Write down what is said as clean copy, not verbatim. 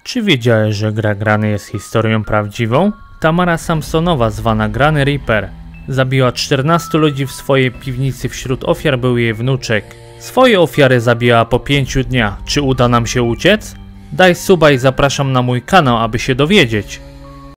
Czy wiedziałeś, że gra Granny jest historią prawdziwą? Tamara Samsonowa, zwana Granny Reaper, zabiła 14 ludzi w swojej piwnicy, wśród ofiar był jej wnuczek. Swoje ofiary zabijała po 5 dniach. Czy uda nam się uciec? Daj suba i zapraszam na mój kanał, aby się dowiedzieć.